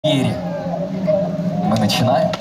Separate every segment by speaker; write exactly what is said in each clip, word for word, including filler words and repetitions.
Speaker 1: Вере. Мы начинаем.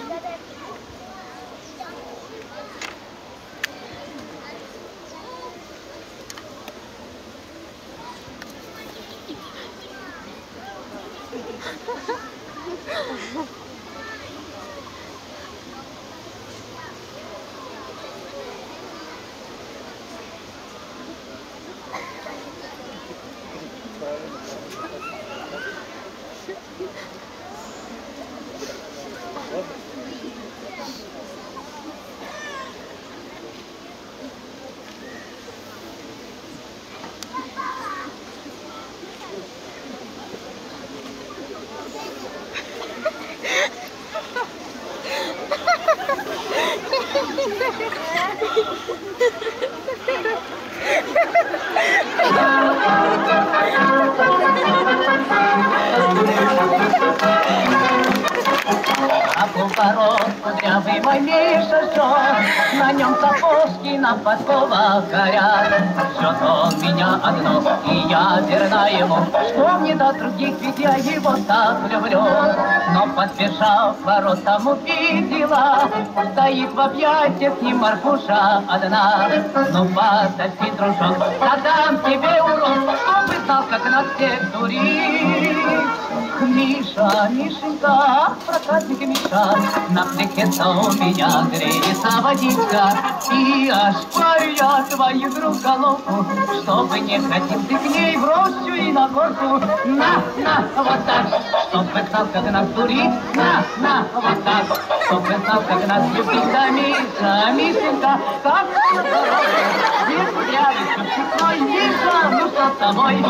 Speaker 2: Кудрявый мой Миша жжет, на нем сапожки на подковах горят. Жжет он меня одно, и я верна ему, что мне до других, ведь я его так люблю. Но подбежав к воротам, увидела, стоит в объятиях не Марфуша одна. Ну подожди, дружок, задам тебе урок, чтобы знал, как нас всех дурить. Миша, Мишенька, проказник Миша, на плече-то у меня греется водичка. И ошпарю я твою друг головку, чтобы не хотел ты к ней в рощу и на горку. На, на, вот так, чтобы знал, как нас дурить. На, на, вот так, чтобы знал, как нас любить. Да, Миша, Мишенька, как здорово, где кудрявый чубчик мой, Миша, ну что с тобой?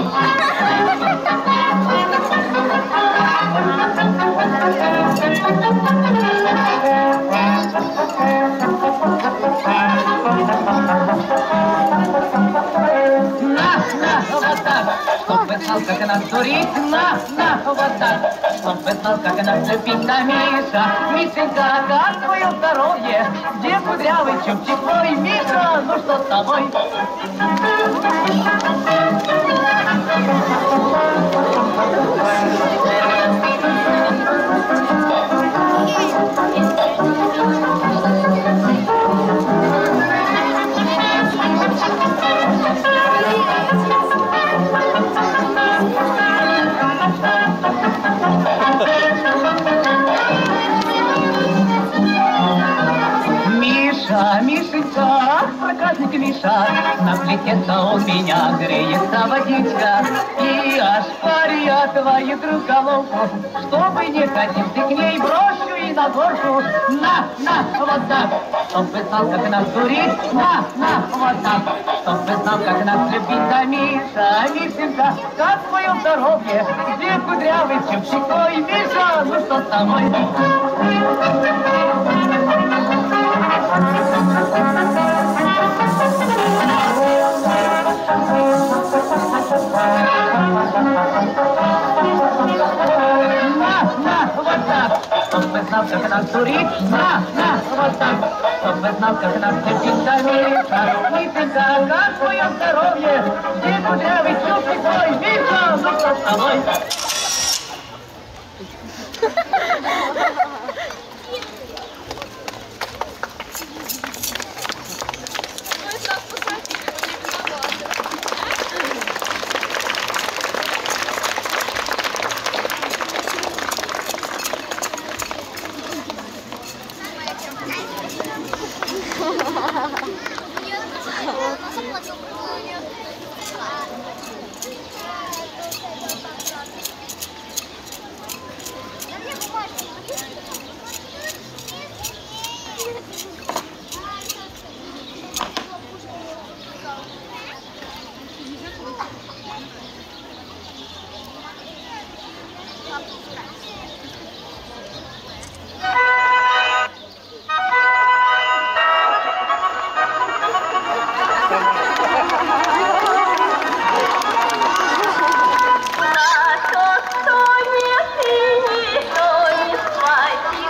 Speaker 2: Чтобы знал, как нас дурить, на, на, вот так. Чтобы знал, как нас любить, да, Миша, Мишенька, как твое здоровье? Где кудрявый чубчик твой, Миша, ну что с тобой? Миша, Мишенька, проказник Миша, на плите-то у меня греется водичка. И ошпарю я твою друг головку, чтобы не ходил ты к ней в рощу и на горку. На, на, вот так, чтобы знал, как нас дурить. На, на, вот так, чтобы знал, как нас любить. Да, Миша, Мишенька, как твое здоровье? Где кудрявый чубчик твой, Миша, ну что с тобой? Чтобы знал, как нас дурить, на, на, вот так. Чтобы знал, как нас любить, да, Миша, Мишенька, как твое здоровье? Где кудрявый чубчик твой, Миша, ну что с тобой?
Speaker 3: На шостой синий, что не спать.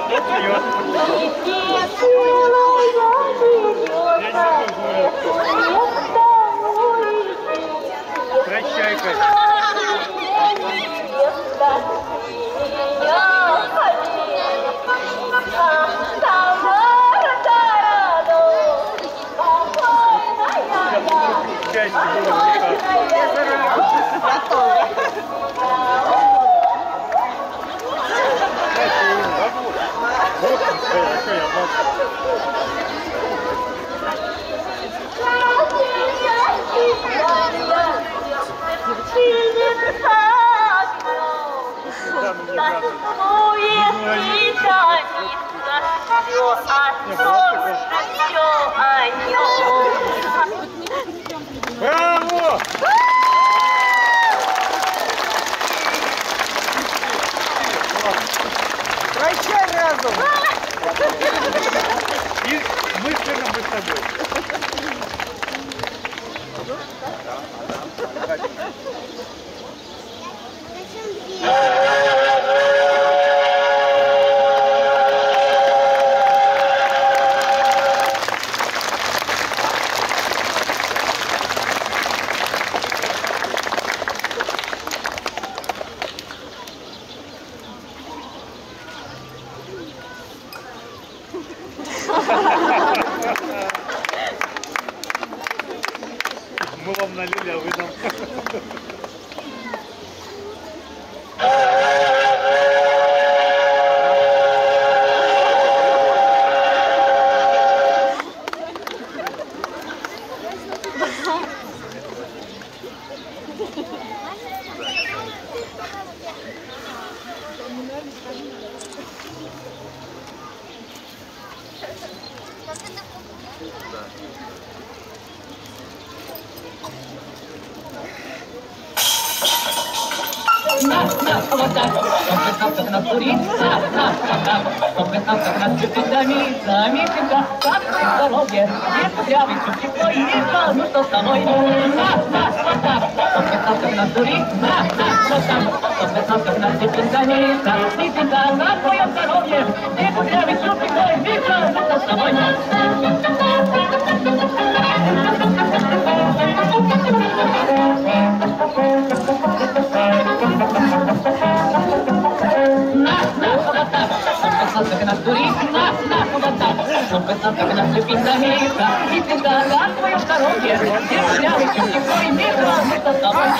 Speaker 3: Прощай, Катя. Браво!
Speaker 4: Прощай разум!
Speaker 3: И мысленно мы с тобой. Мы вам налили, а вы нам...
Speaker 2: На, на, вот так, попытался на курить, на, на, вот так, попытался на цветами, замитинга, как ты здоровье, не кудрявый, чуть тепло и нежно, ну что с тобой? На, на, вот так, попытался на курить, на, на, вот так, попытался на цветами, замитинга, как твое здоровье, не кудрявый, чуть тепло и нежно, ну что с тобой? Как нас дурить, на, на, вот так, чтобы как нас любить замиться, и всегда за твое здоровье, державы, чуть тепло и мирно, мы что с тобой.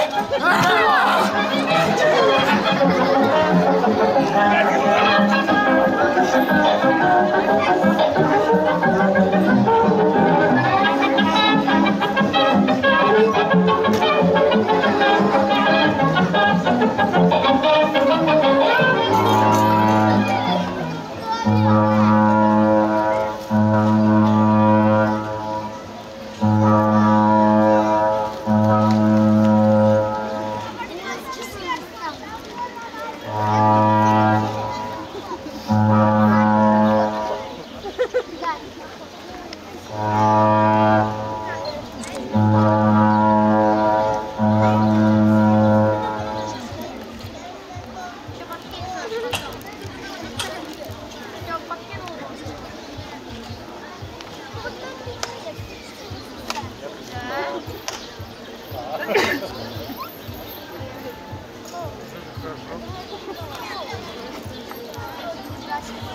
Speaker 5: Gracias.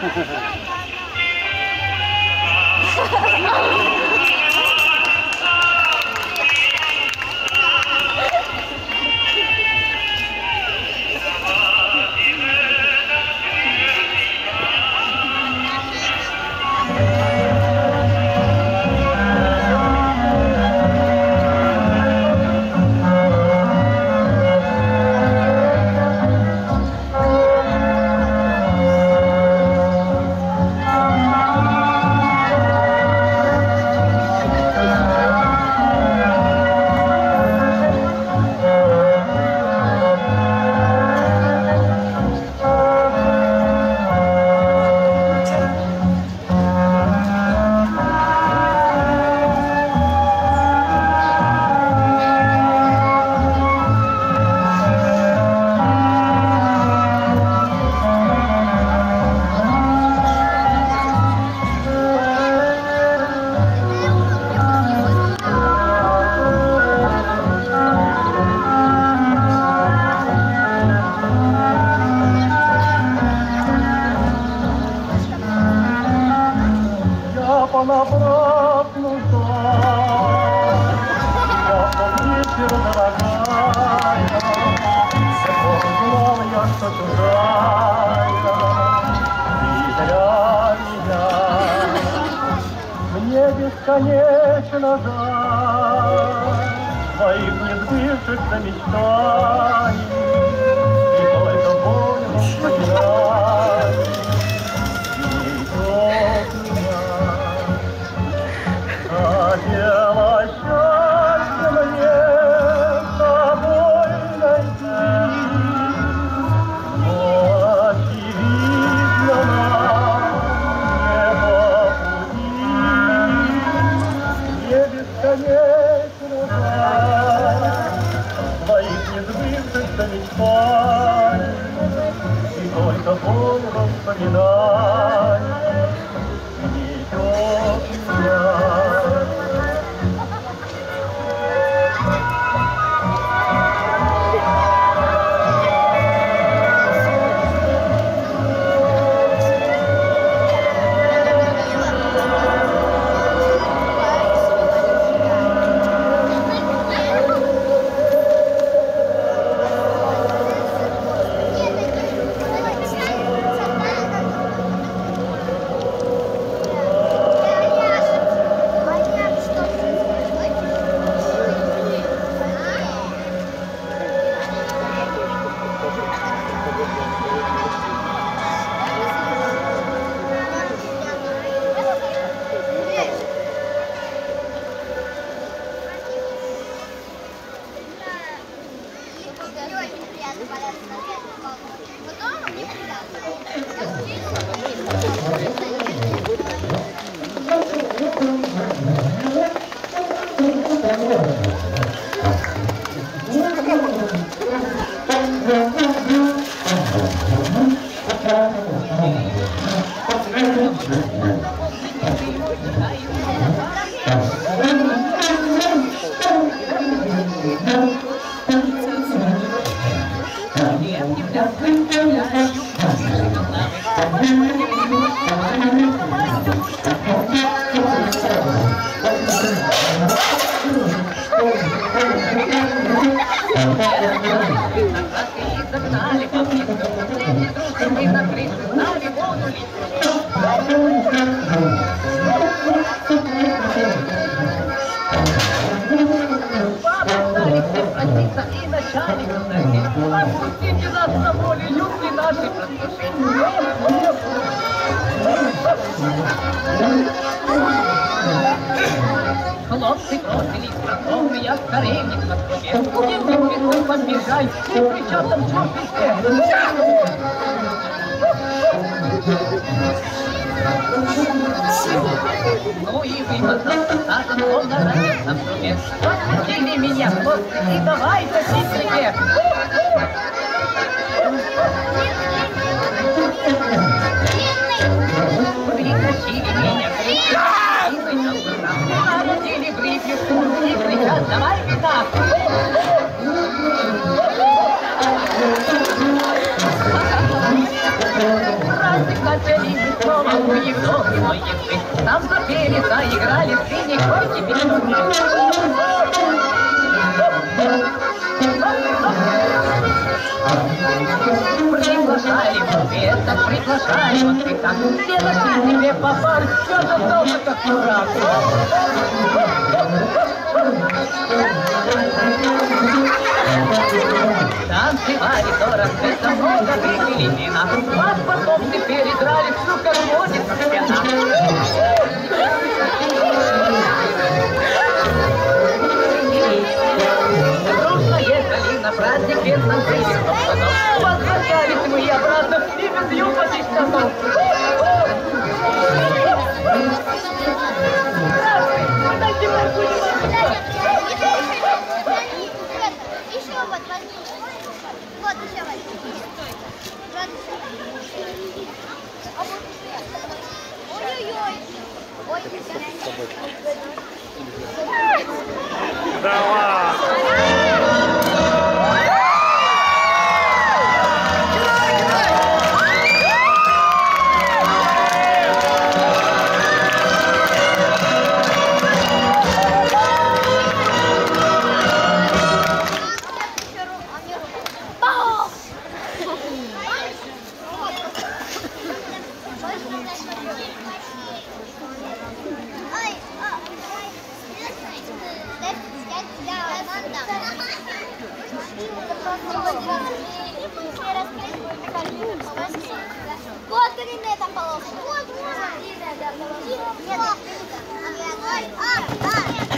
Speaker 2: понапрасну ждал. Я вечер, дорогая, знал я, что чужая, и зря меня. Мне бесконечно жаль твоих несбывшихся мечтаний, и только боль воспоминаний. Хотела счастье мне с тобой найти, но очевидно нам не по пути. Мне бесконечно жаль твоих несбывшихся мечтаний, и только боль воспоминаний гнетет меня. Хлопцы бросились в я скорее не на скобе. Куди ты подбежай, и кричат там в песке. Ну и вы, подсадом, он нарадится в трубе. Отпустили меня, хлопцы, и давай тащить к реке. Притащили меня к реке. Надели брифлю и кричат: давай вина! Праздник на запели ни слова, у Европы мой язык. Там запели, заиграли синие койки Приглашали вот это, приглашали вот это. Все нашли себе попали, все остался как дурак. Танцевали до рассвета, много выпили вина. Вас потом теперь играли, всю как водится пьяна. Дружно ехали на праздник, без нам были стоп-станов. Возвращались мы обратно и без юбочек штанов. Дайте
Speaker 5: еще вот возьми. Вот еще возьми. Вот еще. Ой-ой-ой. Ой,
Speaker 3: Давай!
Speaker 5: Вот длинная там полоска. Вот, вот. Нет, ой, а, а.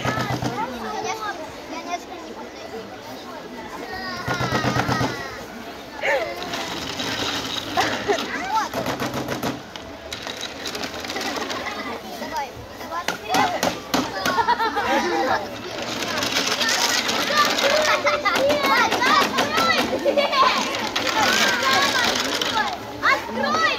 Speaker 5: Я несколько не подойду. Вот. Давай, давай. Открой!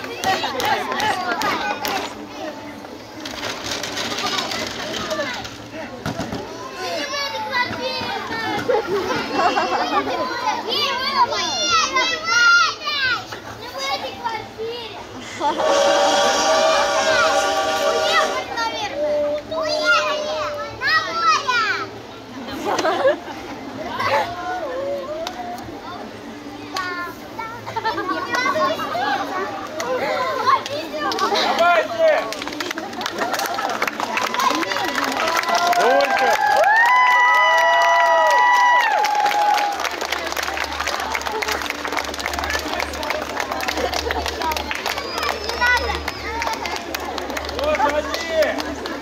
Speaker 5: Уехали, наверное. Уехали! На море!
Speaker 3: Давайте! Только! Вот они!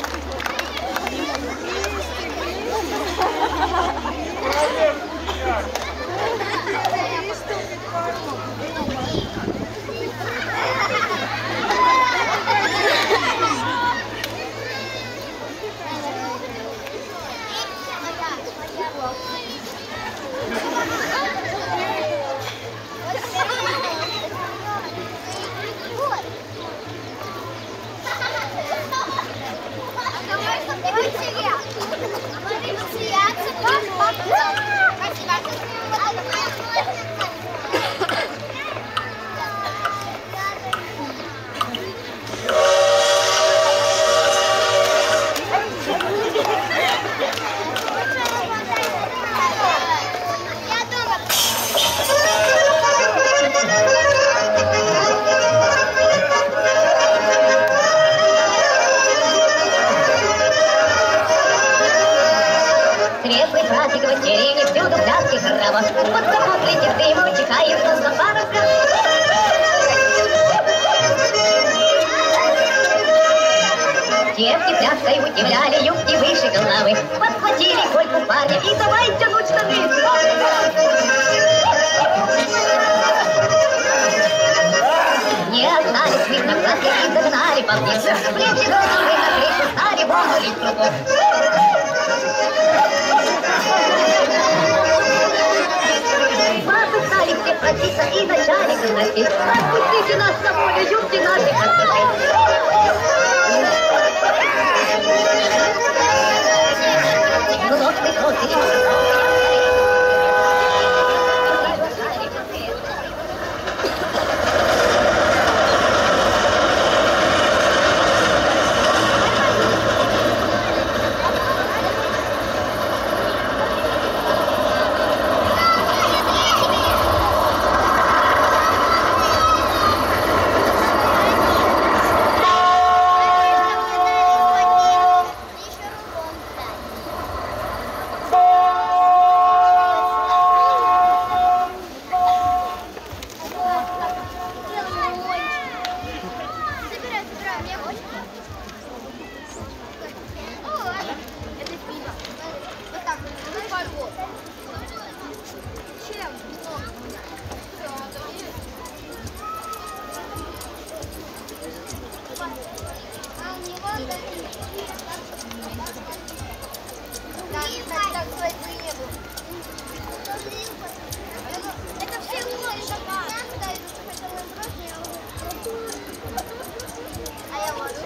Speaker 2: Трезвый праздник в деревне, всюду пляски хорова. Под капот летит дым, утекает нос на паруска. Девки пляской удивляли юбки выше головы. Подхватили кольку парня и давай тянуть штаны. Не остались видно платья и загнали по вниз. Плечи головы на крышу стали волнуть кругом. Бабы стали все проситься и начали гнать. Отпустите нас на волю, юбки наши отпустите. Ну, нож ты бросили.
Speaker 5: Это все улица. А я вот.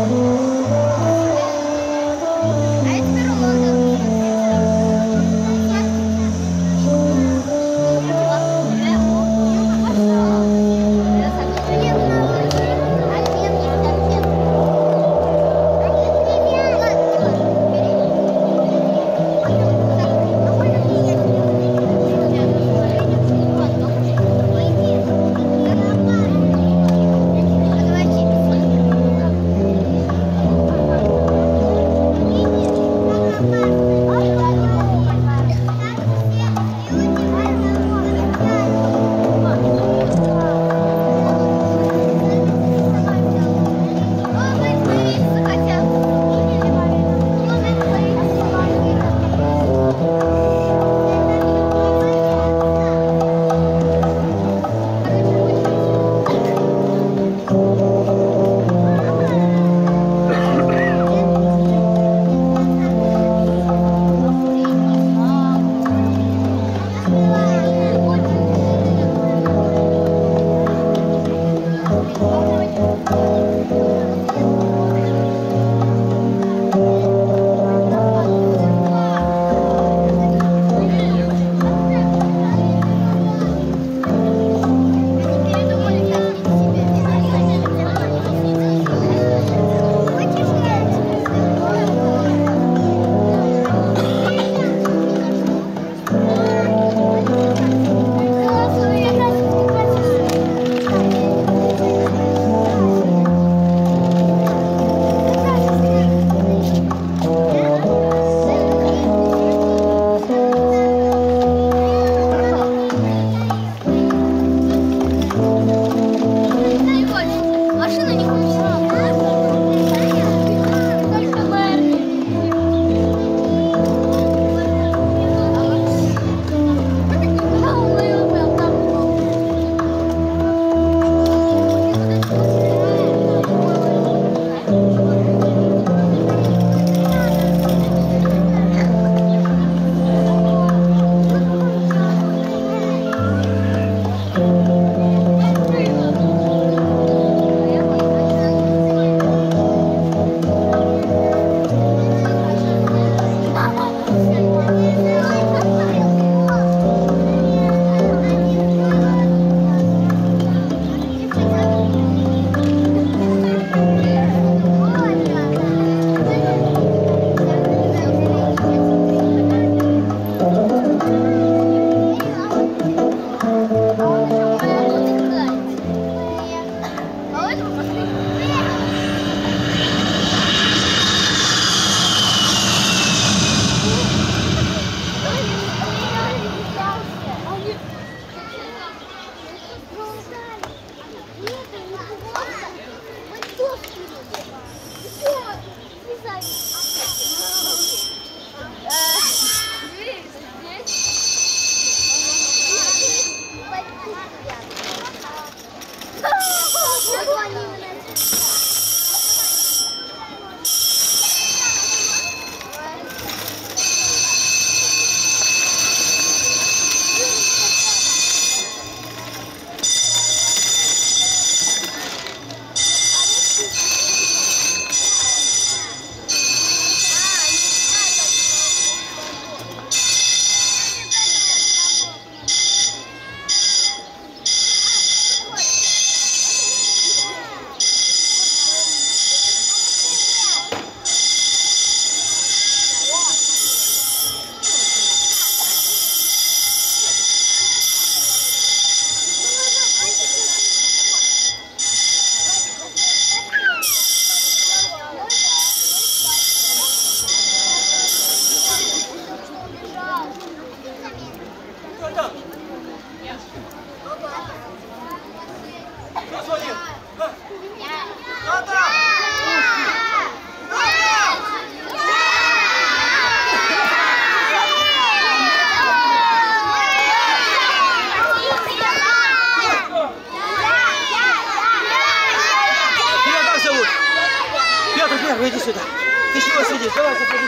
Speaker 4: Первый, иди сюда. Ты чего сидишь? Давай, заходи.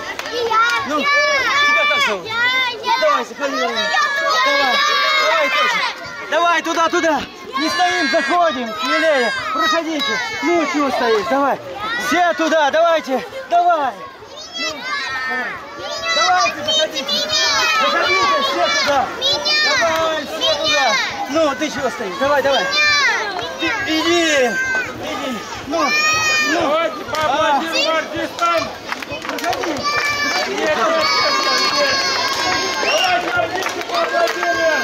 Speaker 4: Ну, тебя как зовут? Давай, заходи. Давай, давай тоже. Давай, туда, туда. Не стоим, заходим. Смелее. Проходите. Ну, чего стоишь? Давай. Все туда, давайте, давай. Давайте, заходите. Заходите, все туда. Давай, все туда. Ну, ты чего стоишь? Давай, давай. Ты, иди, иди. Ну, ну.
Speaker 3: Давайте поаплодируем артистам.
Speaker 4: Заходи.
Speaker 3: Нет, нет, нет, нет. Давайте артисты поаплодируем.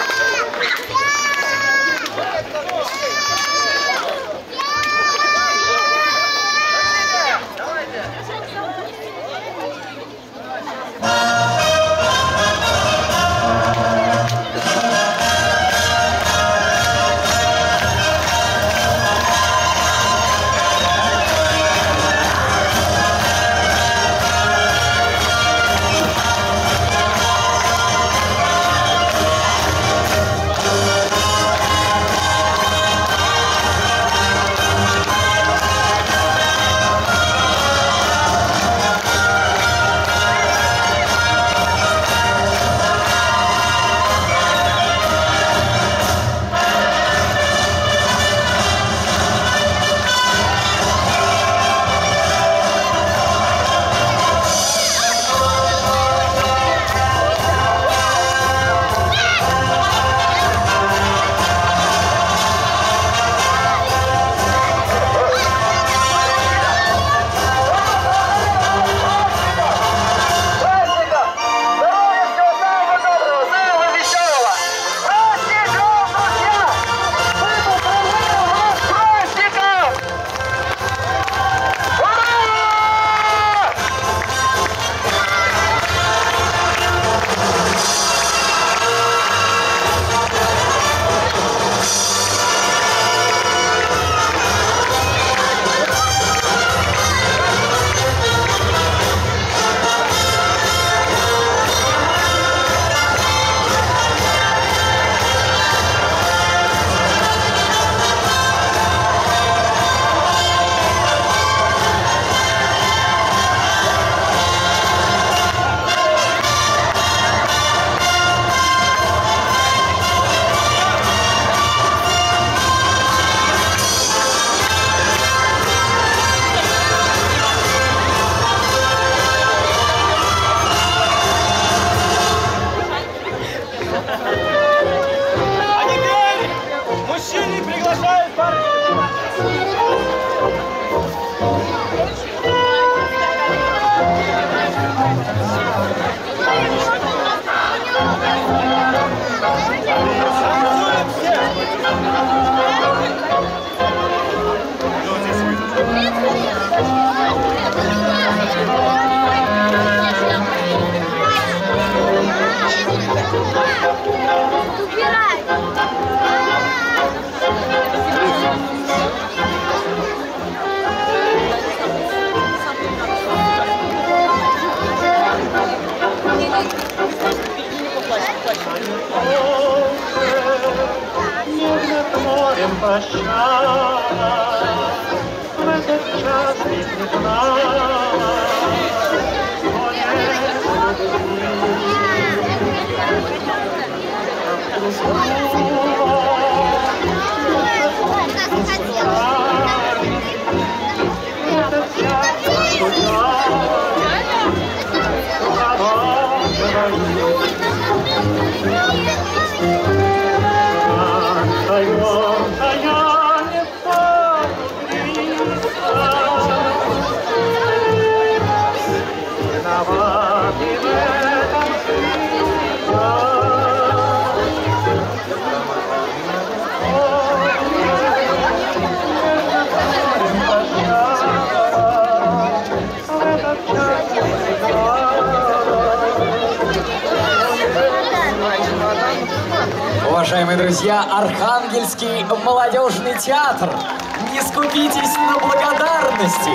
Speaker 1: Уважаемые друзья, Архангельский молодежный театр. Не скупитесь на благодарности.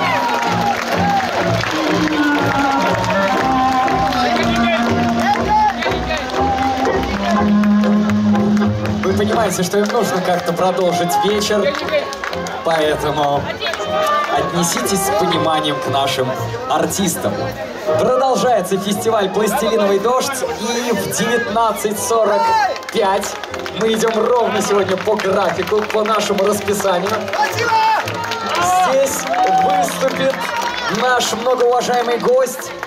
Speaker 1: Вы понимаете, что им нужно как-то продолжить вечер, поэтому отнеситесь с пониманием к нашим артистам. Продолжается фестиваль «Пластилиновый дождь», и в девятнадцать сорок пять мы идем ровно сегодня по графику, по нашему расписанию. Здесь выступит наш многоуважаемый гость